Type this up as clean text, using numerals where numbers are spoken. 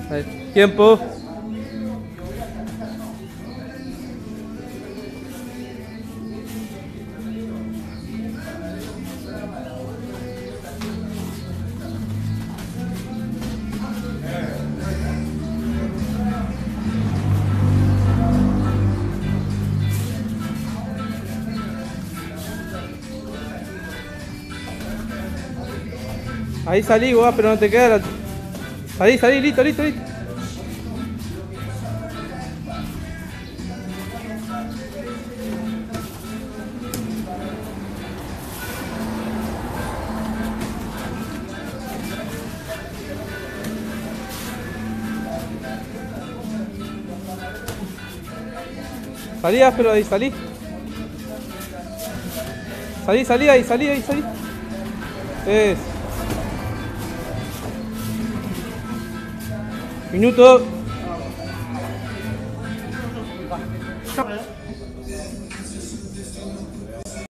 Ahí. Tiempo. Ahí salí, guau, pero no te queda la... Salí, salí, listo, listo, listo. Salí, pero ahí, salí. Salí, salí, ahí, salí, ahí, salí. Es. Minuto.